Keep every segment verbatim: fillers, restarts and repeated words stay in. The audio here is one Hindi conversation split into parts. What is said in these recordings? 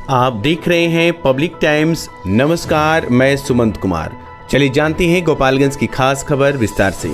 आप देख रहे हैं पब्लिक टाइम्स। नमस्कार, मैं सुमंत कुमार। चलिए जानते हैं गोपालगंज की खास खबर विस्तार से।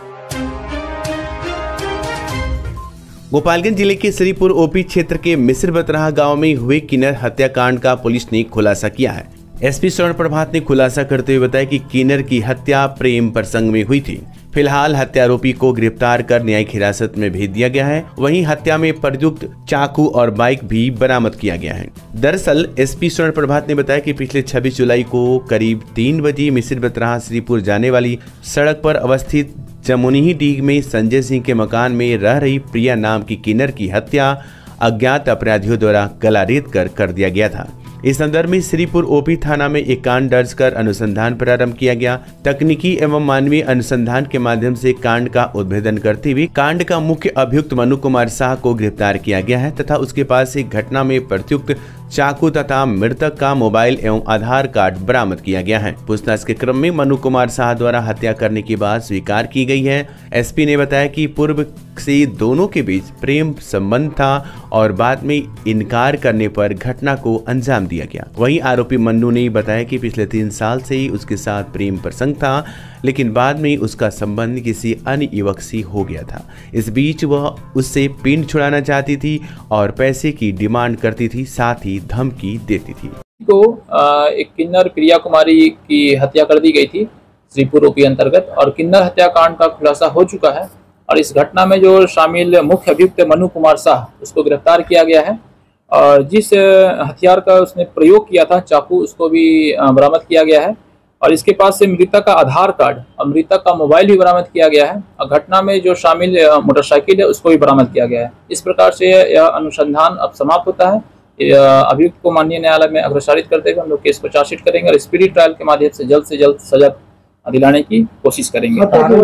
गोपालगंज जिले के श्रीपुर ओपी क्षेत्र के मिस्र बतराहा गांव में हुए किन्नर हत्याकांड का पुलिस ने खुलासा किया है। एसपी स्वर्ण प्रभात ने खुलासा करते हुए बताया कि किन्नर की हत्या प्रेम प्रसंग में हुई थी। फिलहाल हत्यारोपी को गिरफ्तार कर न्यायिक हिरासत में भेज दिया गया है। वहीं हत्या में प्रयुक्त चाकू और बाइक भी बरामद किया गया है। दरअसल एसपी स्वर्ण प्रभात ने बताया कि पिछले छब्बीस जुलाई को करीब तीन बजे मिस्र बतराहा श्रीपुर जाने वाली सड़क पर अवस्थित जमुनिही डीग में संजय सिंह के मकान में रह रही प्रिया नाम की किन्नर की हत्या अज्ञात अपराधियों द्वारा गला रेत कर कर दिया गया था। इस संदर्भ में श्रीपुर ओपी थाना में एक कांड दर्ज कर अनुसंधान प्रारंभ किया गया। तकनीकी एवं मानवीय अनुसंधान के माध्यम से कांड का उद्भेदन करते हुए कांड का मुख्य अभियुक्त मनु कुमार शाह को गिरफ्तार किया गया है तथा उसके पास से घटना में प्रयुक्त चाकू तथा मृतक का मोबाइल एवं आधार कार्ड बरामद किया गया है। पूछताछ के क्रम में मनु कुमार शाह द्वारा हत्या करने की बात स्वीकार की गई है। एसपी ने बताया कि पूर्व से दोनों के बीच प्रेम संबंध था और बाद में इनकार करने पर घटना को अंजाम दिया गया। वहीं आरोपी मन्नू ने बताया कि पिछले तीन साल से ही उसके साथ प्रेम प्रसंग था, लेकिन बाद में उसका संबंध किसी अन्य युवक से हो गया था। इस बीच वह उससे पिंड छुड़ाना चाहती थी और पैसे की डिमांड करती थी, साथ ही धमकी देती थी। तो एक किन्नर प्रिया कुमारी की हत्या कर दी गई थी श्रीपुर ओपी अंतर्गत और किन्नर हत्याकांड का खुलासा हो चुका है और इस घटना में जो शामिल मुख्य अभियुक्त मनु कुमार शाह उसको गिरफ्तार किया गया है और जिस हथियार का उसने प्रयोग किया था चाकू उसको भी बरामद किया गया है और इसके पास से मृतक का आधार कार्ड और मृतक का मोबाइल भी बरामद किया गया है और घटना में जो शामिल मोटरसाइकिल है उसको भी बरामद किया गया है। इस प्रकार से यह अनुसंधान अब समाप्त होता है। अभियुक्त को माननीय न्यायालय में अग्रसारित करते हुए हम लोग केस को चार्जशीट करेंगे और स्पीडी ट्रायल के माध्यम से जल्द से जल्द सजा दिलाने की कोशिश करेंगे।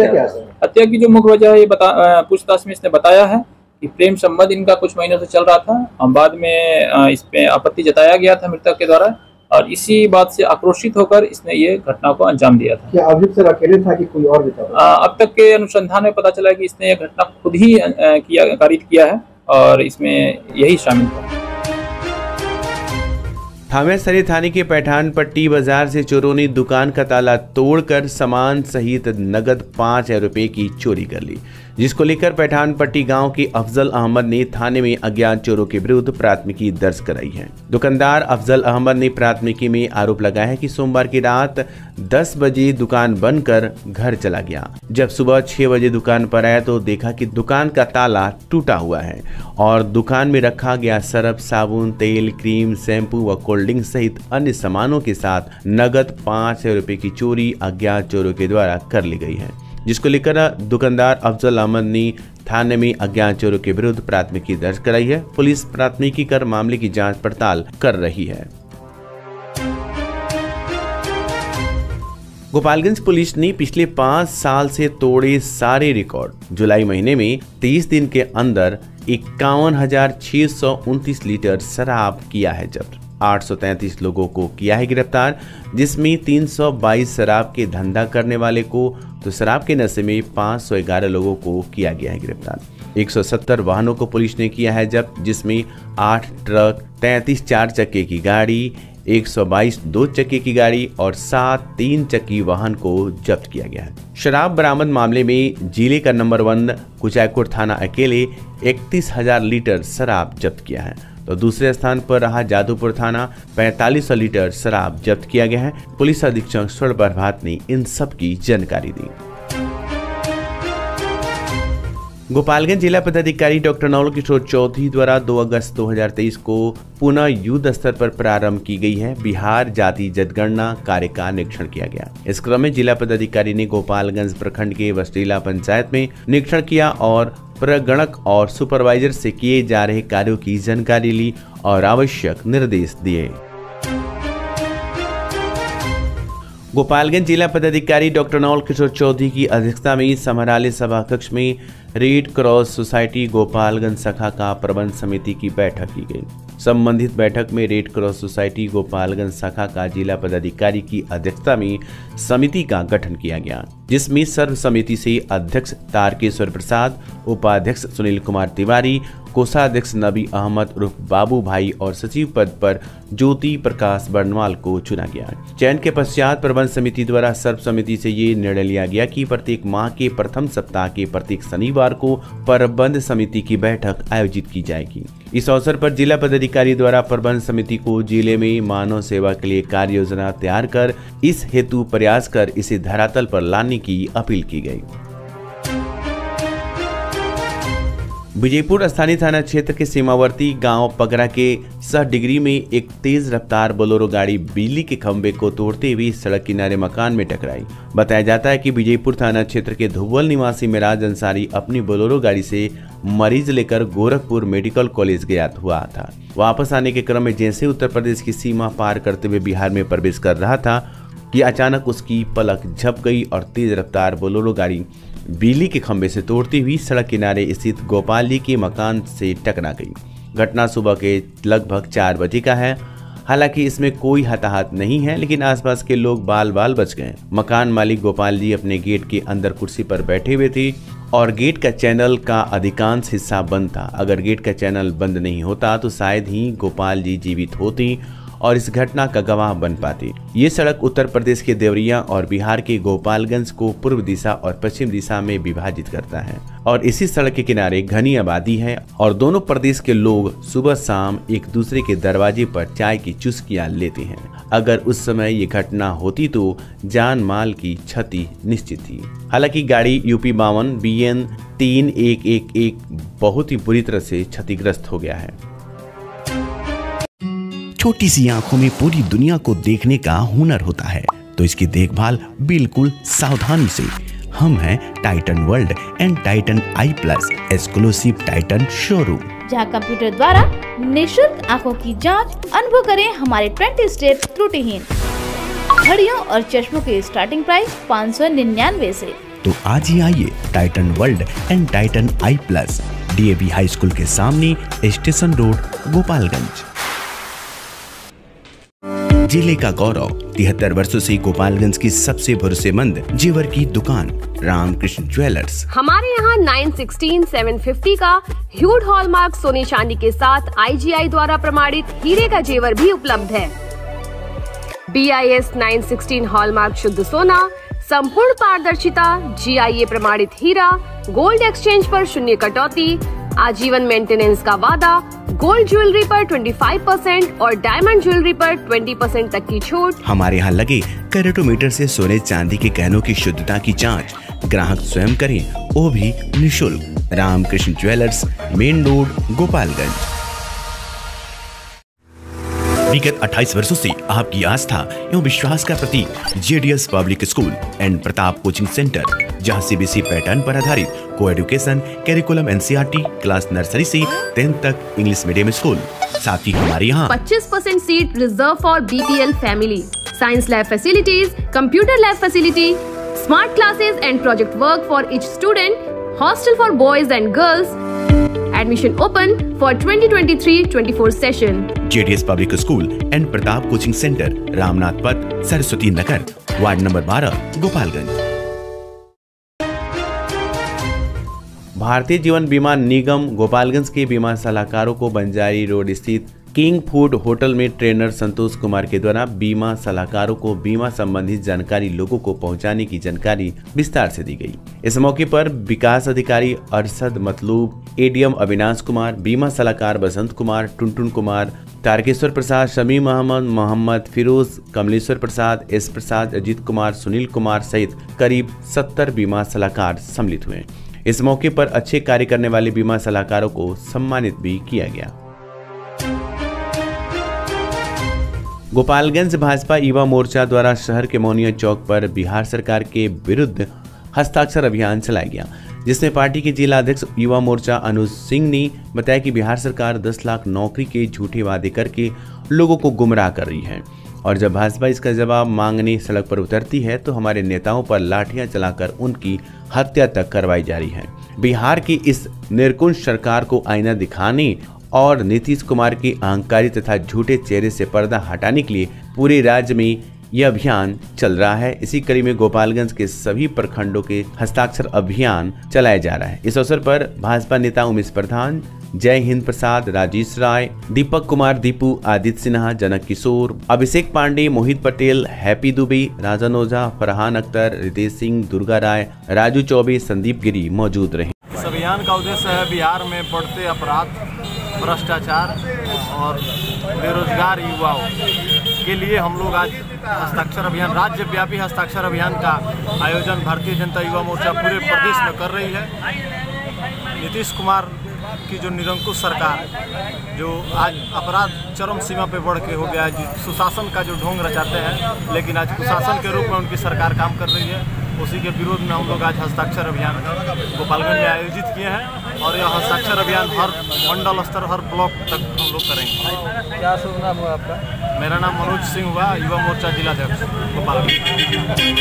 हत्या की जो मुख्य वजह है ये बता पूछताछ में इसने बताया है कि प्रेम संबंध इनका कुछ महीनों से चल रहा था और बाद में इस पे आपत्ति जताया गया था मृतक के द्वारा और इसी बात से आक्रोशित होकर इसने ये घटना को अंजाम दिया था। क्या अभियुक्त सर अकेले था कि कोई और भी था? अब तक के अनुसंधान में पता चला है कि इसने ये घटना खुद ही किया कारित किया है और इसमें यही शामिल था। थामेसरी थाने के पैठान पट्टी बाजार से चोरों ने दुकान का ताला तोड़कर सामान सहित नगद पाँच हजार रुपए की चोरी कर ली, जिसको लेकर पैठान पट्टी गांव के अफजल अहमद ने थाने में अज्ञात चोरों के विरुद्ध प्राथमिकी दर्ज कराई है। दुकानदार अफजल अहमद ने प्राथमिकी में आरोप लगाया है कि सोमवार की रात दस बजे दुकान बंद कर घर चला गया। जब सुबह छह बजे दुकान पर आया तो देखा कि दुकान का ताला टूटा हुआ है और दुकान में रखा गया सर्फ, साबुन, तेल, क्रीम, शैम्पू व कोल्ड ड्रिंक सहित अन्य सामानों के साथ नगद पाँच हजार रुपए की चोरी अज्ञात चोरों के द्वारा कर ली गई है, जिसको लेकर दुकानदार अफजल अहमद ने थाने में अज्ञात चोरों के विरुद्ध प्राथमिकी दर्ज कराई है। पुलिस प्राथमिकी कर मामले की जांच पड़ताल कर रही है। गोपालगंज पुलिस ने पिछले पाँच साल से तोड़े सारे रिकॉर्ड। जुलाई महीने में तीस दिन के अंदर इक्यावन हजार छह सौ उनतीस लीटर शराब किया है जब्त। आठ सौ तैंतीस लोगों को किया है गिरफ्तार, जिसमें तीन सौ बाईस शराब के धंधा करने वाले को तो शराब के नशे में पाँच सौ ग्यारह लोगों को किया गया है गिरफ्तार। एक सौ सत्तर वाहनों को पुलिस ने किया है जब्त, जिसमें आठ ट्रक, तैंतीस चार चक्के की गाड़ी, एक सौ बाईस दो चक्के की गाड़ी और सात तीन चक्की वाहन को जब्त किया गया है। शराब बरामद मामले में जिले का नंबर वन कुचायकोट थाना अकेले इकतीस हजार लीटर शराब जब्त किया है, तो दूसरे स्थान पर रहा जादूपुर थाना पैंतालीस सौ लीटर शराब जब्त किया गया है। पुलिस अधीक्षक स्वर्ण प्रभात ने इन सब की जानकारी दी। गोपालगंज जिला पदाधिकारी डॉक्टर नवल किशोर चौधरी द्वारा दो अगस्त दो हजार तेईस को पुनः युद्ध स्तर पर प्रारंभ की गई है बिहार जाति जनगणना कार्य का निरीक्षण किया गया। इस क्रम में जिला पदाधिकारी ने गोपालगंज प्रखंड के वस्तीला पंचायत में निरीक्षण किया और प्रगणक और सुपरवाइजर से किए जा रहे कार्यों की जानकारी ली और आवश्यक निर्देश दिए। गोपालगंज जिला पदाधिकारी डॉक्टर नवल किशोर चौधरी की अध्यक्षता में समराले सभा कक्ष में रेड क्रॉस सोसाइटी गोपालगंज शाखा का प्रबंध समिति की बैठक की गई। संबंधित बैठक में रेड क्रॉस सोसाइटी गोपालगंज शाखा का जिला पदाधिकारी की अध्यक्षता में समिति का गठन किया गया, जिसमें सर्व समिति से अध्यक्ष तारकेश्वर प्रसाद, उपाध्यक्ष सुनील कुमार तिवारी, कोषाध्यक्ष नबी अहमद उर्फ बाबू भाई और सचिव पद पर ज्योति प्रकाश बर्नवाल को चुना गया। चयन के पश्चात प्रबंध समिति द्वारा सर्वसम्मति से ये निर्णय लिया गया कि प्रत्येक माह के प्रथम सप्ताह के प्रत्येक शनिवार को प्रबंध समिति की बैठक आयोजित की जाएगी। इस अवसर पर जिला पदाधिकारी द्वारा प्रबंध समिति को जिले में मानव सेवा के लिए कार्य योजना तैयार कर इस हेतु प्रयास कर इसे धरातल पर लाने की अपील की गई। विजयपुर स्थानीय थाना क्षेत्र के सीमावर्ती गांव पगरा के सह डिग्री में एक तेज रफ्तार बोलेरो गाड़ी बिजली के खंभे को तोड़ते हुए सड़क किनारे मकान में टकराई। बताया जाता है कि विजयपुर थाना क्षेत्र के धुव्वल निवासी मिराज अंसारी अपनी बोलेरो गाड़ी से मरीज लेकर गोरखपुर मेडिकल कॉलेज गया हुआ था। वापस आने के क्रम में जैसे उत्तर प्रदेश की सीमा पार करते हुए बिहार में प्रवेश कर रहा था कि अचानक उसकी पलक झप गई और तेज रफ्तार बोलेरो गाड़ी बिजली के खंभे से तोड़ती हुई सड़क किनारे स्थित गोपाल जी के मकान से टकरा गई। घटना सुबह के लगभग चार बजे का है। हालांकि इसमें कोई हताहत नहीं है, लेकिन आसपास के लोग बाल बाल बच गए। मकान मालिक गोपाल जी अपने गेट के अंदर कुर्सी पर बैठे हुए थे और गेट का चैनल का अधिकांश हिस्सा बंद था। अगर गेट का चैनल बंद नहीं होता तो शायद ही गोपाल जी जीवित होती और इस घटना का गवाह बन पाती। ये सड़क उत्तर प्रदेश के देवरिया और बिहार के गोपालगंज को पूर्व दिशा और पश्चिम दिशा में विभाजित करता है और इसी सड़क के किनारे घनी आबादी है और दोनों प्रदेश के लोग सुबह शाम एक दूसरे के दरवाजे पर चाय की चुस्कियां लेते हैं। अगर उस समय ये घटना होती तो जान माल की क्षति निश्चित थी। हालांकि गाड़ी यूपी बावन बी एन तीन एक एक एक बहुत ही बुरी तरह से क्षतिग्रस्त हो गया है। छोटी सी आंखों में पूरी दुनिया को देखने का हुनर होता है, तो इसकी देखभाल बिल्कुल सावधानी से। हम हैं Titan World and Titan Eye Plus exclusive Titan showroom, जहां कंप्यूटर द्वारा निशुल्क आंखों की जांच अनुभव करें हमारे ट्वेंटी स्टेप त्रुटिहीन घड़ियों और चश्मों के स्टार्टिंग प्राइस पाँच सौ निन्यानवे से। तो आज ही आइए Titan World and Titan Eye Plus, DAV high school के सामने, स्टेशन रोड, गोपालगंज। जिले का गौरव तिहत्तर वर्षों से गोपालगंज की सबसे भरोसेमंद जेवर की दुकान रामकृष्ण ज्वेलर्स। हमारे यहाँ नाइन सिक्सटीन सेवन फिफ्टी का ह्यूड हॉलमार्क सोने चांदी के साथ आईजीआई द्वारा प्रमाणित हीरे का जेवर भी उपलब्ध है। बीआईएस नाइन सिक्सटीन हॉलमार्क शुद्ध सोना, संपूर्ण पारदर्शिता, जीआईए प्रमाणित हीरा, गोल्ड एक्सचेंज पर शून्य कटौती, आजीवन मेंटेनेंस का वादा, गोल्ड ज्वेलरी पर पच्चीस परसेंट और डायमंड ज्वेलरी पर बीस परसेंट तक की छूट। हमारे यहाँ लगे कैरेटोमीटर से सोने चांदी के गहनों की शुद्धता की जांच ग्राहक स्वयं करें, वो भी निःशुल्क। Ramakrishna jewellers, main road, Gopalganj. विगत अट्ठाईस वर्षों से आपकी आस्था एवं विश्वास का प्रतीक JDS public school and Pratap coaching centre, जहां सीबीएसई पैटर्न पर आधारित coeducation curriculum NCERT class nursery से टेंथ तक इंग्लिश मीडियम स्कूल। साथ ही हमारे यहाँ पच्चीस percent seat reserve for BPL family, science lab facilities, computer lab facility, smart classes and project work for each student, hostel for boys and girls. Admission open for twenty twenty-three twenty-four session. JDS public school and Pratap coaching centre, Ramnath Path, Saraswati Nagar, ward number बारह, गोपालगंज। भारतीय जीवन बीमा निगम गोपालगंज के बीमा सलाहकारों को बंजारी रोड स्थित किंग फूड होटल में ट्रेनर संतोष कुमार के द्वारा बीमा सलाहकारों को बीमा संबंधित जानकारी लोगों को पहुंचाने की जानकारी विस्तार से दी गई। इस मौके पर विकास अधिकारी अरशद मतलूब, एडीएम अविनाश कुमार, बीमा सलाहकार बसंत कुमार, टुनटुन कुमार, तारकेश्वर प्रसाद, शमीम अहमद, मोहम्मद फिरोज, कमलेश्वर प्रसाद, एस प्रसाद, अजीत कुमार, सुनील कुमार सहित करीब सत्तर बीमा सलाहकार सम्मिलित हुए। इस मौके पर अच्छे कार्य करने वाले बीमा सलाहकारों को सम्मानित भी किया गया। गोपालगंज भाजपा युवा मोर्चा द्वारा शहर के मोनिया चौक पर बिहार सरकार के विरुद्ध हस्ताक्षर अभियान चलाया गया, जिसमें पार्टी के जिला अध्यक्ष युवा मोर्चा अनुज सिंह ने बताया कि बिहार सरकार दस लाख नौकरी के झूठे वादे करके लोगों को गुमराह कर रही है और जब भाजपा इसका जवाब मांगने सड़क पर उतरती है तो हमारे नेताओं पर लाठियां चलाकर उनकी हत्या तक करवाई जा रही है। बिहार की इस निर्कुंज सरकार को आईना दिखाने और नीतीश कुमार की अहंकारी तथा झूठे चेहरे से पर्दा हटाने के लिए पूरे राज्य में यह अभियान चल रहा है। इसी कड़ी में गोपालगंज के सभी प्रखंडों के हस्ताक्षर अभियान चलाया जा रहा है। इस अवसर पर भाजपा नेता उमेश प्रधान, जय हिंद प्रसाद, राजेश राय, दीपक कुमार दीपू, आदित्य सिन्हा, जनक किशोर, अभिषेक पांडे, मोहित पटेल, हैप्पी दुबे, राजन ओझा, फरहान अख्तर, रितेश सिंह, दुर्गा राय, राजू चौबे, संदीप गिरी मौजूद रहे। इस अभियान का उद्देश्य है बिहार में बढ़ते अपराध, भ्रष्टाचार और बेरोजगार युवाओं के लिए हम लोग आज हस्ताक्षर अभियान, राज्य व्यापी हस्ताक्षर अभियान का आयोजन भारतीय जनता युवा मोर्चा पूरे प्रदेश में कर रही है। नीतीश कुमार की जो निरंकुश सरकार, जो आज अपराध चरम सीमा पे बढ़ के हो गया है, सुशासन का जो ढोंग रचाते हैं, लेकिन आज कुशासन के रूप में उनकी सरकार काम कर रही है, उसी के विरोध में हम लोग आज हस्ताक्षर अभियान गोपालगंज में आयोजित किए हैं और यह हस्ताक्षर अभियान हर मंडल स्तर, हर ब्लॉक तक हम लोग करेंगे। क्या शुभ नाम हुआ आपका? मेरा नाम मनोज सिंह हुआ, युवा मोर्चा जिलाध्यक्ष गोपालगंज।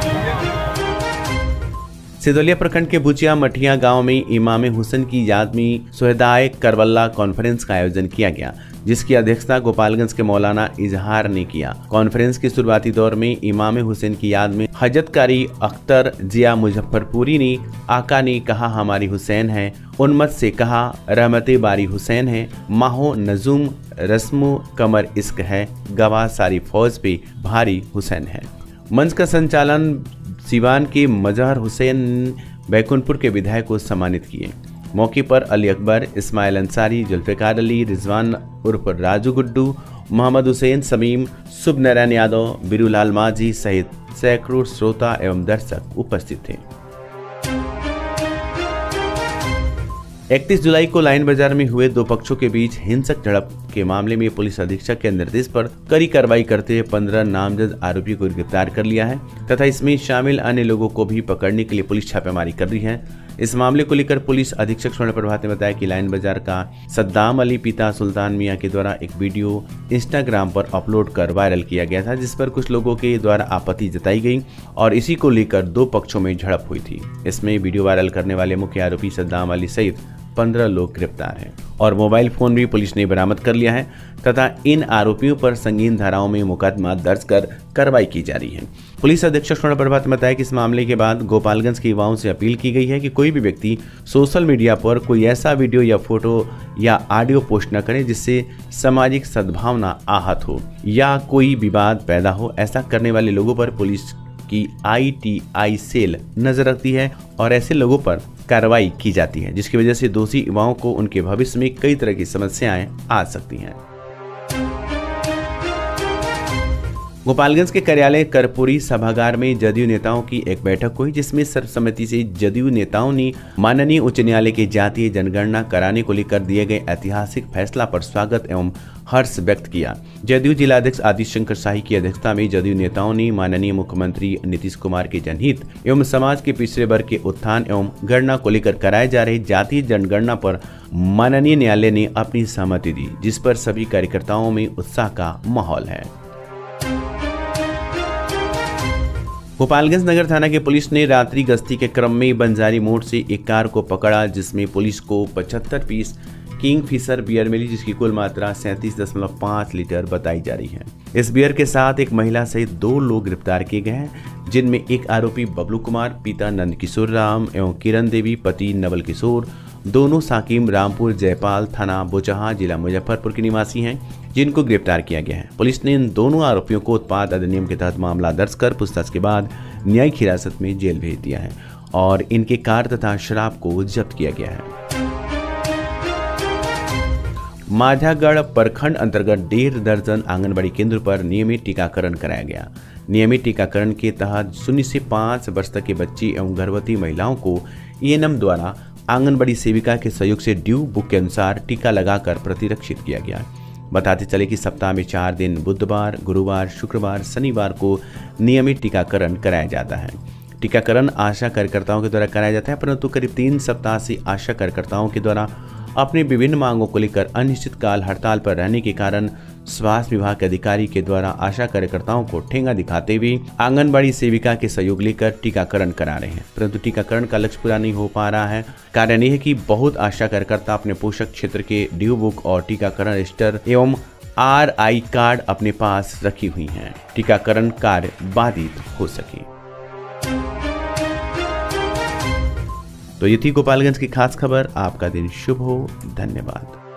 सिदौलिया प्रखंड के बुचिया मठिया गांव में इमाम हुसैन की याद में सुहदाए करबला कॉन्फ्रेंस का आयोजन किया गया, जिसकी अध्यक्षता गोपालगंज के मौलाना इजहार ने किया। कॉन्फ्रेंस के शुरुआती दौर में इमाम हुसैन की याद में हजरत कारी अख्तर जिया मुजफ्फरपुरी ने आका ने कहा हमारी हुसैन है, उन्मत से कहा रहमते बारी हुसैन है, माहो नजूम रस्मो कमर इश्क है, गवाह सारी फौज पे भारी हुसैन है। मंच का संचालन सिवान के मजहर हुसैन बैकुंठपुर के विधायक को सम्मानित किए। मौके पर अली अकबर, इस्माइल अंसारी, जुल्फिकार अली, रिजवान उर्फ राजू गुड्डू, मोहम्मद हुसैन समीम, शुभ नारायण यादव, बिरूलाल माझी सहित सैकड़ों श्रोता एवं दर्शक उपस्थित थे। इकतीस जुलाई को लाइन बाजार में हुए दो पक्षों के बीच हिंसक झड़प के मामले में पुलिस अधीक्षक के निर्देश पर कड़ी कार्रवाई करते हुए पंद्रह नामजद आरोपियों को गिरफ्तार कर लिया है तथा इसमें शामिल अन्य लोगों को भी पकड़ने के लिए पुलिस छापेमारी कर रही है। इस मामले को लेकर पुलिस अधीक्षक स्वर्ण प्रभात ने बताया कि लाइन बाजार का सद्दाम अली पिता सुल्तान मियां के द्वारा एक वीडियो इंस्टाग्राम पर अपलोड कर वायरल किया गया था, जिस पर कुछ लोगों के द्वारा आपत्ति जताई गई और इसी को लेकर दो पक्षों में झड़प हुई थी। इसमें वीडियो वायरल करने वाले मुख्य आरोपी सद्दाम अली सहित पंद्रह लोग गिरफ्तार हैं और मोबाइल फोन भी पुलिस ने बरामद कर लिया है तथा इन आरोपियों पर संगीन धाराओं में मुकदमा दर्ज कर कार्रवाई की जा रही है। पुलिस अधीक्षक स्वर्ण प्रभात ने बताया कि इस मामले के बाद गोपालगंज के युवाओं से अपील की गई है कि कोई भी व्यक्ति सोशल मीडिया पर कोई ऐसा वीडियो या फोटो या ऑडियो पोस्ट न करे जिससे सामाजिक सद्भावना आहत हो या कोई विवाद पैदा हो। ऐसा करने वाले लोगों पर पुलिस की आई टी आई सेल नजर रखती है और ऐसे लोगों पर कार्रवाई की जाती है, जिसकी वजह से दोषी युवाओं को उनके भविष्य में कई तरह की समस्याएं आ सकती हैं। गोपालगंज के कार्यालय कर्पूरी सभागार में जदयू नेताओं की एक बैठक हुई, जिसमें सर्वसम्मति से जदयू नेताओं ने माननीय उच्च न्यायालय के जातीय जनगणना कराने को लेकर दिए गए ऐतिहासिक फैसला पर स्वागत एवं हर्ष व्यक्त किया। जदयू जिलाध्यक्ष आदित्य शंकर शाही की अध्यक्षता में जदयू नेताओं ने माननीय मुख्यमंत्री नीतीश कुमार के जनहित एवं समाज के पिछड़े वर्ग के उत्थान एवं गणना को लेकर कराए जा रहे जातीय जनगणना पर माननीय न्यायालय ने अपनी सहमति दी, जिस पर सभी कार्यकर्ताओं में उत्साह का माहौल है। गोपालगंज नगर थाना के पुलिस ने रात्रि गश्ती के क्रम में बंजारी मोड़ से एक कार को पकड़ा, जिसमें पुलिस को पचहत्तर पीस किंग फिशर बियर मिली, जिसकी कुल मात्रा सैंतीस दशमलव पाँच लीटर बताई जा रही है। इस बियर के साथ एक महिला सहित दो लोग गिरफ्तार किए गए हैं, जिनमें एक आरोपी बबलू कुमार पिता नंद किशोर राम एवं किरण देवी पति नवल किशोर, दोनों साकिम रामपुर जयपाल थाना बोचहा जिला मुजफ्फरपुर के निवासी हैं, जिनको गिरफ्तार किया गया है। पुलिस ने इन दोनों आरोपियों को उत्पाद अधिनियम के तहत मामला दर्ज कर पूछताछ के बाद न्यायिक हिरासत में जेल भेज दिया है और इनके कार तथा शराब को जब्त किया गया है। माझागढ़ प्रखंड अंतर्गत डेढ़ दर्जन आंगनबाड़ी केंद्र पर नियमित टीकाकरण कराया गया। नियमित टीकाकरण के तहत शून्य से पाँच वर्ष तक के बच्ची एवं गर्भवती महिलाओं को ई एन एम द्वारा आंगनबाड़ी सेविका के सहयोग से ड्यू बुक के अनुसार टीका लगाकर प्रतिरक्षित किया गया। बताते चले कि सप्ताह में चार दिन बुधवार, गुरुवार, शुक्रवार, शनिवार को नियमित टीकाकरण कराया जाता है। टीकाकरण आशा कार्यकर्ताओं के द्वारा कराया जाता है, परंतु करीब तीन सप्ताह से आशा कार्यकर्ताओं के द्वारा अपनी विभिन्न मांगों को लेकर अनिश्चितकाल हड़ताल पर रहने के कारण स्वास्थ्य विभाग के अधिकारी के द्वारा आशा कार्यकर्ताओं को ठेंगा दिखाते हुए आंगनबाड़ी सेविका के सहयोग लेकर टीकाकरण करा रहे हैं, परंतु टीकाकरण का लक्ष्य पूरा नहीं हो पा रहा है। कारण यह है कि बहुत आशा कार्यकर्ता अपने पोषक क्षेत्र के ड्यू बुक और टीकाकरण रजिस्टर एवं आर आई कार्ड अपने पास रखी हुई हैं, टीकाकरण कार्य बाधित हो सके। तो ये थी गोपालगंज की खास खबर। आपका दिन शुभ हो। धन्यवाद।